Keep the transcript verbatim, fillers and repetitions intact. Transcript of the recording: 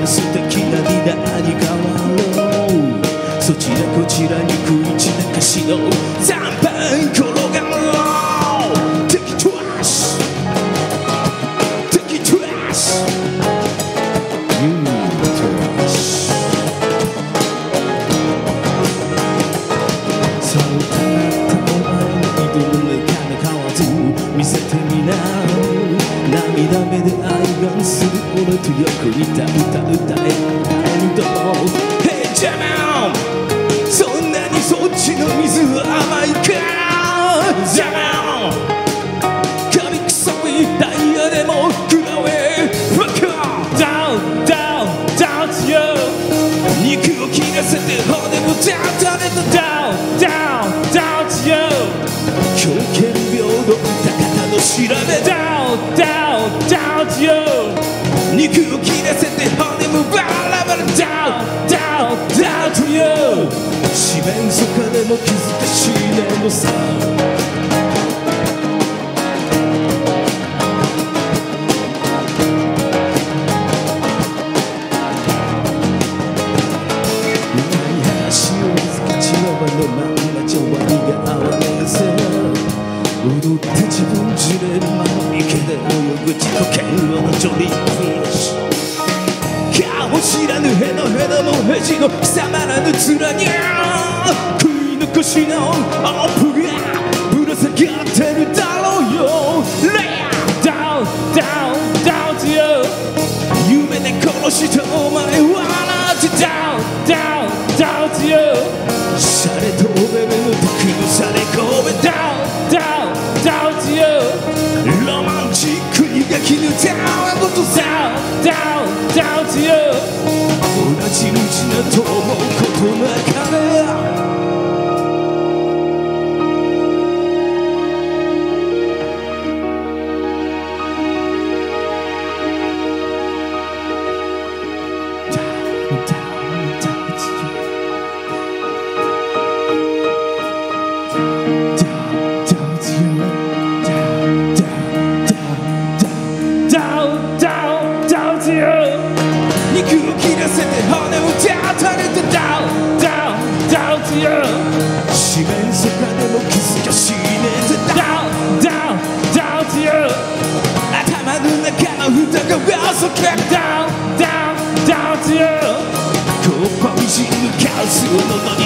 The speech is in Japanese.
の素敵なリーダーに変わろう。そちらこちらに食い散らかしの残飯転がろう。敵トラッシュ敵トラッシュうんトラッシュそうたったお前の挑む目金買わず見せてみな。涙目で愛がする俺とよく似た歌歌えないと思う。Hey Jamal そんなにそっちの水は甘いか。 Jamal 神臭いダイヤでも食らえ Rock on Down Down Down to you 肉を切らせて骨もダウンダウンダウンダウンダウン to you 強権平等高田の調べ Down Down Down to you 肉を切らせて骨もバラバラ Down Down Down to you 四面楚歌でも気づかしいねのさ。のまんまじゃ割が合わねえぜ。踊って自分じれる間の池で泳ぐ自己嫌悪のジョリーフィッシュ。顔知らぬヘドヘドもヘジの貴様らの面に食い残しのオープがぶら下がってるだろうよ。レアダウンダウンダウンとよ夢で殺したお前はなってダウンダウンダウンとよシャレとおべべの毒のシャレこべダウンダウンダウンとよロマンチックに焼き抜いたあのことダウンダウンダウンとよ同じ道なと思うことなかれ。肉を切らせて骨をダウン垂れてダウンダウンダウンとよ四面楚歌でも気づかしいねぜ。ダウンダウンダウンとよ頭の中の蓋がそけダウンダウンダウンとよコーポージンのカオスを喉に